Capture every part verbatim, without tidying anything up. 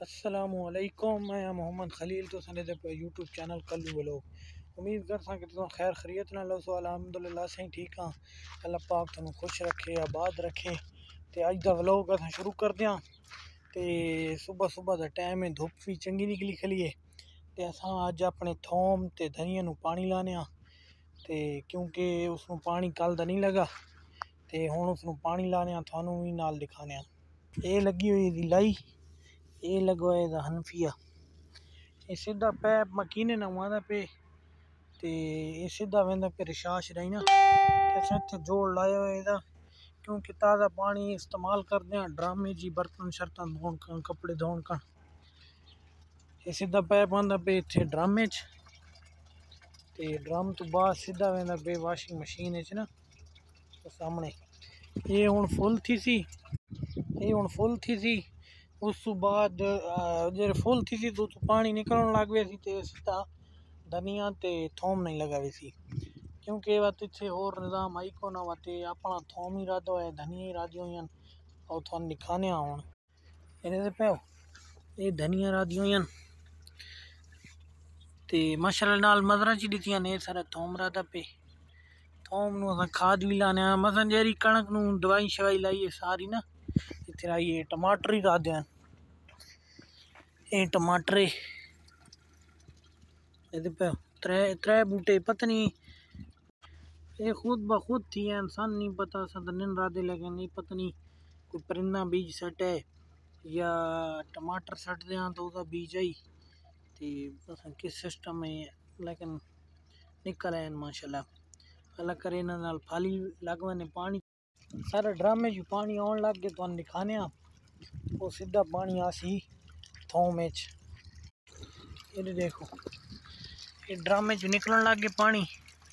अस्सलामुअलैकुम, मैं मोहम्मद खलील तो सने दे यूट्यूब चैनल कल्लू व्लॉग। उम्मीद कर सा कि तुम खैर खरीत ना लो सो अलहमदुलिल्लाह सही ठीक हाँ। अल्लाह पाक तुम खुश रखे आबाद रखे। तो अज का व्लॉग अस शुरू कर दियाँ। तो सुबह सुबह का टाइम है, धुप भी चंगी निकली खलीए। तो अस अज अपने थोम तो धनिया नू पानी लाने तो क्योंकि उसनू पानी कल का नहीं लगा तो हुण उसनू पानी लाने थानू भी नाल दिखाने। ये लगी हुई लाई, ये लगवाए दा हनफिया, ये सीधा पैप मकीने ना वादा पे ते ये सीधा वेंदा पे रिशाश रही ना कैसे इतने जोड़ लाया हुआ इहदा क्योंकि ताज़ा पानी इस्तेमाल करते हैं ड्रामे जी बर्तन शर्तन धोन कन कपड़े धोन कन। ये सीधा पैप आंदा पे इतने ड्रामे च ते ड्रम तो बाद सीधा वेंदा पे वाशिंग मशीन च ना तो सामने। ये हुण फुल थी सी, ये हुण फुल थी सी उस तो बाद जो फुल थी सी तो पानी निकलने लग गया सी ते सीधा धनिया ते थोम नहीं लगा सी क्योंकि वत इतने होर निज़ाम आई को ना वते अपना थोम ही राधो है धनिया ही राधी हुई और थोन दिखाने हुण इन्हें पे ये धनिया राधी हुई ते माशाल्लाह नाल मदरा ची दितियां ने सारा थोम राधा पे। थोम नू असां खाद भी लाने मसन जेरी कणक नू दवाई शवाई लाइए सारी ना इतने आइए टमाटर ही राधे हैं। ये टमाटर पे त्रै त्रै बूटे पत्नी ये खुद ब खुद थी इंसान नहीं पता सदन राधे लेकिन नहीं पत्नी कोई परिंदा बीज सट है या टमाटर सट दें तो उसका बीज आई तो किस सिस्टम है लेकिन निकल आए माशाल्लाह। अल्लाह करे इन्हां नाल फाली लगवाने पानी सारे ड्रामे जो पानी आने लग गए तो दिखाने वो सीधा पानी आसी थोम ये देखो ये ड्रामे जो निकलन लग गए पानी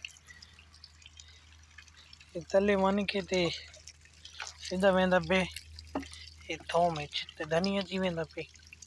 तले वन के ते सीधा वेंदा पे ये थोम ते धनिया जी वेंदा पे।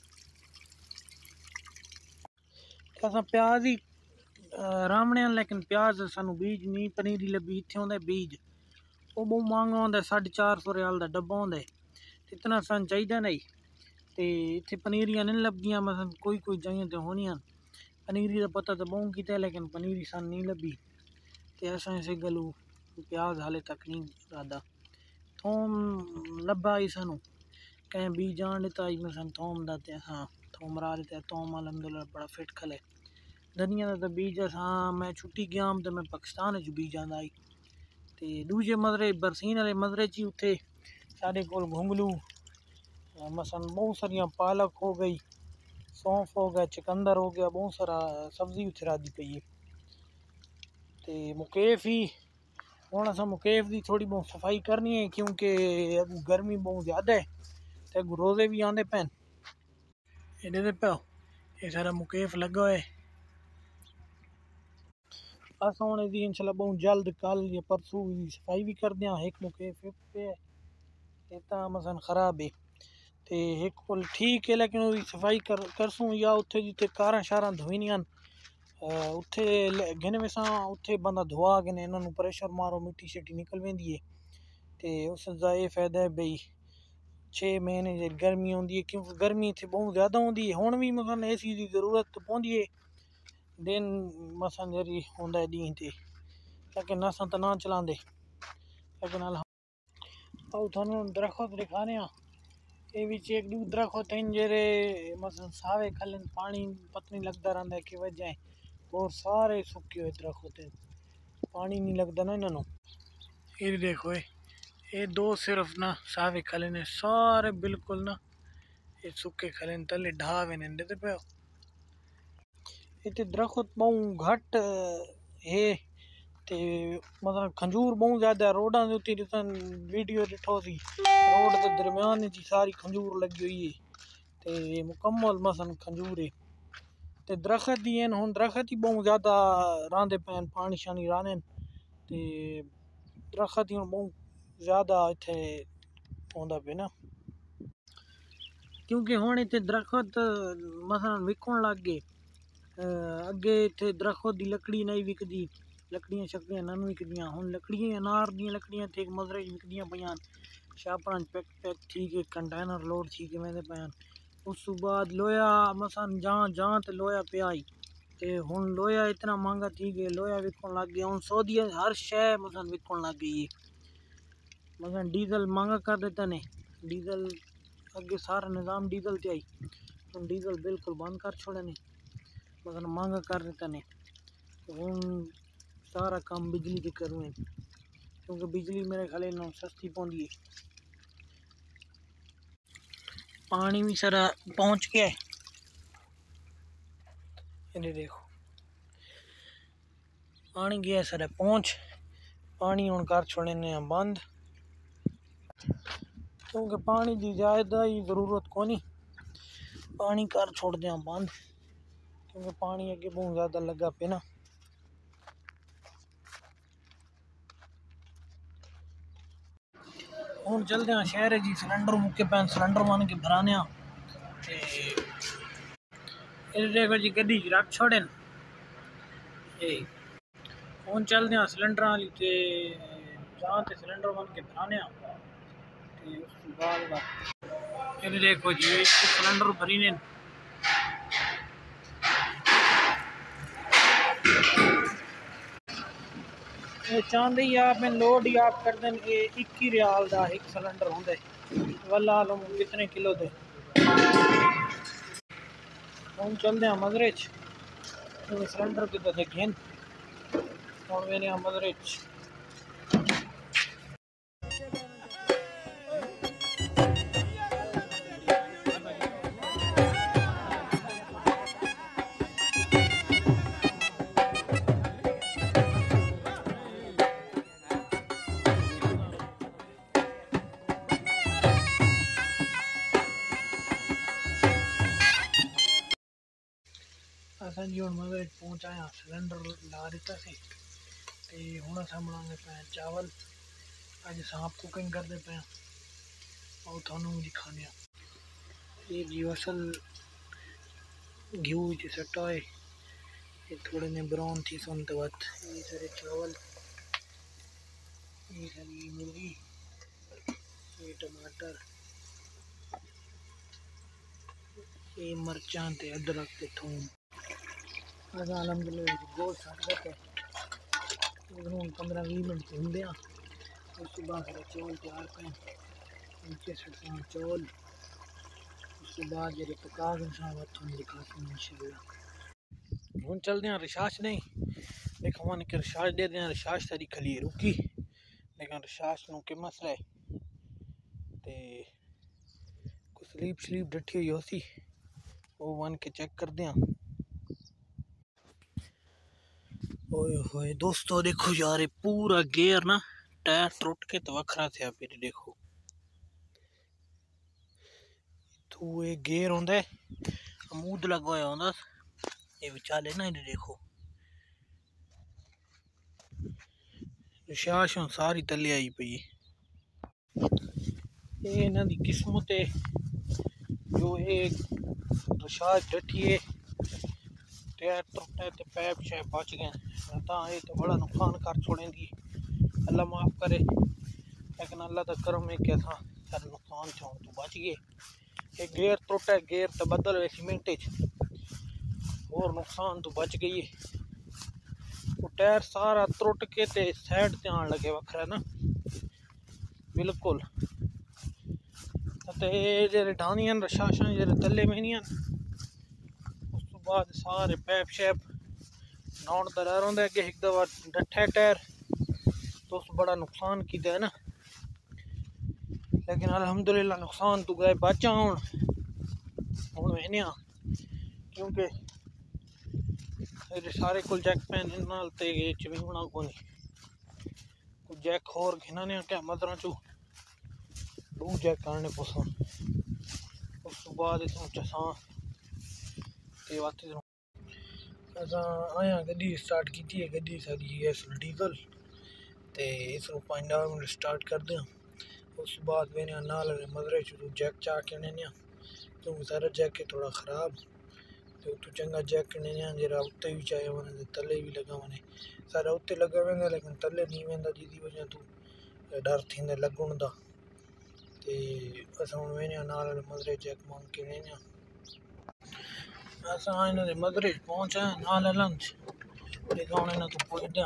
अस प्याज ही रामने लेकिन प्याज सानू बीज नहीं पनीरी लभी इतने होंगे बीज वो बहुत महंगा होंगे साढ़े चार सौ रियाल का डब्बा होंगे इतना सन चाहिए नहीं तो इतने पनीरियां नहीं लभदियां मसन कोई कोई जाइए तो होनियां पनीरी का पता तो बहुत किया लेकिन पनीरी सन नहीं लभी तो ऐसा इसे गलू प्याज हाले तक नहीं राधा। थोम लभा ही सानू कहीं बीज जान लेता ही मैं थोम दा हाँ थोम रा लेता थोम अलहमदुलिल्लाह बड़ा फिट खले। धनिया का बीज हाँ मैं छुट्टी गया तो मैं पाकिस्तान च बीज आंदा आई तो दूजे मदरे बरसीन वाले मदरे च उत्थे साढ़े कोल घुंगलू मसन बहुत सारिया पालक हो गई सौंफ हो गया चकंदर हो गया बहुत सारा सब्जी उत्थे राधी पई है। तो मुकेफ ही हुण असां मुकेफ की थोड़ी बहुत सफाई करनी है क्योंकि गर्मी बहुत ज़्यादा है तो रोज़े भी आते पैन ये पे ये सारा मुकेफ लगा है। अस हूँ इसकी इंशाल्लाह बहुत जल्द कल या परसों सफाई भी कर दें। एक मुकेफ पे है मसन खराब है तो एक कोल ठीक है लेकिन उसकी सफाई कर करसूँ या उत्थे जिते कारां शारां धोईनियां उत्थे गिन वैसा उत्थे बंदा धोआ गिने इन्होंने प्रेशर मारो मिट्टी शिट्टी निकल वेंदी है तो उसका ये फायदा है बई छे महीने जी गर्मी होंगी है क्योंकि गर्मी इतने बहुत ज़्यादा होंगी है हुण भी मसन ए सी की जरूरत पौंदी है दिन मसन जरी होंदा डी ते लेकिन अस तो ना चलाते लेकिन और थानू दरख्त दिखाने ये भी एक दू दरख्त हैं जेरे मसन सावे खलन पानी पता नहीं लगता रहता है कि वजह है और सारे सुखे हुए दरख्त हैं पानी नहीं लगता ना इन्हों। ये देखो ये दो सिर्फ ना सावे खले ने सारे बिल्कुल ना ये सुखे खले तले ढा वे ने पे इतने दरख्त बहुत घट है ते मतलब खंजूर बहुत ज्यादा रोडा के उत्ते वीडियो दिठो सी रोड के दरम्यान जी सारी खंजूर लगी हुई है ते मुकम्मल मसन खंजूर है ते दरख्त ही हैं हुण दरख्त ही बहुत ज़्यादा रांदे पैन पानी शानी राने ते दरख्त ही बहुत ज़्यादा इतने होंदा पे ना क्योंकि हुण इतने दरख्त मसन विकण लग गए अगे इतने दरख्त की लकड़ी नहीं विकदी लकड़ियां शकड़ियां नन विकदियां हुण लकड़ियां अनार दी लकड़ियां थे मजरे विकदियां पईयां शापरां पैक पैक ठीक है कंटेनर लोड ठीक है वेंदे पैन उस तो बाद लोया मसन जहाँ जहाँ तो लोया पिया ही ते हुन लोया इतना महंगा थी गया, लोया विकण लग गया। हुन सऊदी हर शय मसन विकण लग गई है। मसन डीजल महंगा कर देता ने, डीजल अगे सारा निज़ाम डीजल ते आई, हुन डीजल बिल्कुल बंद कर छोड़े ने, मसन महंगा कर देता ने। हुन सारा काम बिजली ते करूँ, क्योंकि बिजली मेरे ख्याल ना सस्ती पौंदी है। पानी भी सारा पहुँच गया है, ये देखो पानी गया सारा पहुँच। पानी हुन कर छोड़े ने बंद, क्योंकि पानी की ज़्यादा ही ज़रूरत कोनी, पानी कर छोड़ दें बंद, क्योंकि पानी अगे बहुत ज़्यादा लगा पे ना। हुन चलते हैं शहर जी, सिलेंडर मुक्के पैन सिलेंडर मान के भराने। देखो जी गड्डी रख छोड़े हुन चलते हैं सिलेंडर वाली ते जहाँ ते सिलेंडर मान के भराने। उस बाद ये देखो जी सिलेंडर भरी ने, चाहते ही आप लोड ही आप कर दें। ये इक्की रियाल का एक सिलेंडर होंगे, वाला आलम कितने किलो दे। हम चलते हैं मजरे सिलेंडर कितने देखे हम मैंने मजरे असा जी हम मगर पहुँचाया सिलेंडर ला दिता से ते हुण असां बनाने पे चावल। अज सांप कुकिंग करते पे और थानू दिखाने। ये जी असल घी च सट्टा है, ये थोड़े ने ब्राउन थी सुन तो बात। ये सारे चावल, ये सारी मुर्गी, ये टमाटर, ये मरचां ते अदरक ते थूम। असा अलहमदुलिल्लाह गोश्त छट देते पंद्रह बीस मिनट भूनते हैं। उसके बाद फिर चौल तैयार पे नीचे सटना चौल। उसके बाद जो पका के थोड़ा दिखाते हैं इंशाल्लाह। हम चलते हैं रिशाश नहीं देखो मन के रिशाश दे दें। रिशाश सारी खली रुकी, लेकिन रिशाश नु के मसला है ते कुछ स्लीप स्लीप डठी हुई होती, वो वन के चेक कर दें। ओए होए दोस्तों देखो यार, पूरा गेयर ना टायर टूट के तो वखरा थे। फिर देखो तो ये गेयर होंगे अमूद लगवाया होंगे ये विचाले ना। ये देखो रिशाश सारी तले आई पई, ये इन्हां दी किस्मत है जो एक रिशाश डठी है टायर टुटे ते पैप शैप बच गए। ये तो बड़ा नुकसान कर छोड़ेंगी, अल्लाह माफ़ करे। लेकिन अल्लाह का करम है कि असा सारे नुकसान छोड़ तो बच गए। एक गेयर टुटा, गेयर तो बदल वे सीमेंट और नुकसान तो बच गई है। वो टायर सारा त्रुट के ते साइड ते आन लगे वखरा ना बिल्कुल। जेरे डानियां रशाशां जेरे तले में नहीं, उस तो बाद सारे पैप शैप नौन दरा रोंदा अगे एक दफा डठे टायर तो उस बड़ा नुकसान किया है ना। लेकिन अल्हम्दुलिल्लाह नुकसान तो गए बचा हूँ हूँ वेने, क्योंकि सारे कुल जैक पैन नाल ते चवीवना को नहीं जैक होर घिनाने क्या मदर चू दो जैक करने पसंद। उस तो बाद चसा असा आया गड्डी स्टार्ट की है। गड्डी सारी है डीजल ते इस पाँच दस मिनट स्टार्ट कर दें। उस बाद मैंने नाल मदरे शुरू जैक चा के ने क्योंकि सारा जैक है थोड़ा ख़राब तो तू चंगा जैक ने जरा उत्ते भी चाहे वन तले भी लगा वन सारा उत्ते लगा वेंदा लेकिन तले नहीं वेंदा, जिसकी वजह तू डर थी लगन का। तो अस हम वेने नाल मदरे जैक मांग के वेने असां हिन ते मदरे पहुचा नाल हलन जेका हुन हिन तो पुछदा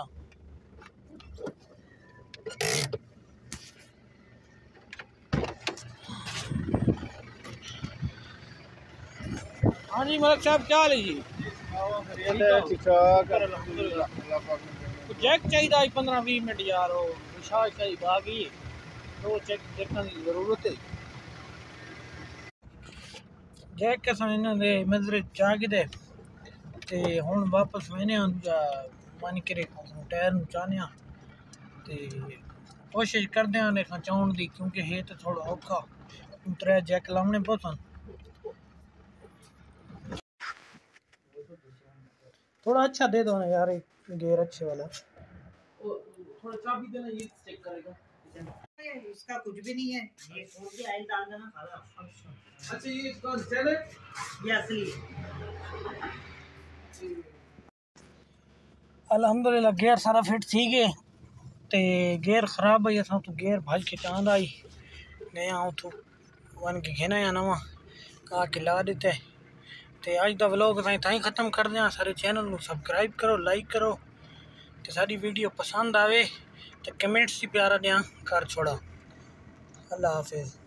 हाँ जी मलिक साहब क्या हाल है जी चेक चाहिए पंद्रह बीस मिनट यार वो विशाल चाहिए बागी तो चेक देखने की जरूरत है जैक के सन इन्होंने मजरे चाह दे ते हुन वापस मैंने मन करे टायर नु चाहने ते कोशिश करदे आं लेखा चाउन दी क्योंकि है तो थोड़ा औखा त्रै जैक लाने पौसन थोड़ा अच्छा दे दो ना यार एक गेयर अच्छे वाला थोड़ा चाबी देना ये चेक करेगा इसका कुछ भी नहीं है ये खोल के ऑयल डाल देना सारा अच्छा ये कौन चले ये असली अल्हम्दुलिल्लाह गेयर सारा फिट थी गए ते गेयर खराब है असां तो गेयर भज के चांद आई नया हूँ तो वन के घेना या नवा का के ला देते ते आज दा व्लॉग असां ताईं ख़त्म कर दियां सारे चैनल नु सब्सक्राइब करो लाइक करो ते साडी वीडियो पसंद आवे तो कमेंट्स ही प्यारा दियां कर छोड़ा अल्लाह हाफिज़।